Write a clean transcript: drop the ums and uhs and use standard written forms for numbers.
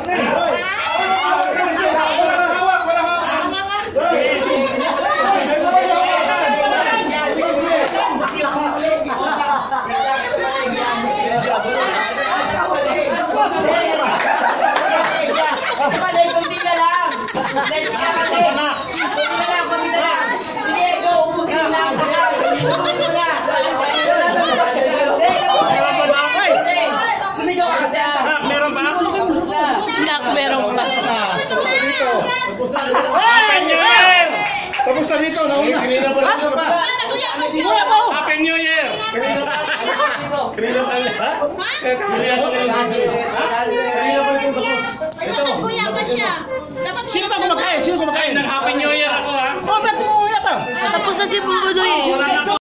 Tapos na dito, nauna. Happy New Year! Kanina pa siya. Sino ba kumakain? Sino kumakain? Happy New Year ako ha! Oh, ba't umuya pa? Tapos na si Bumbudoy.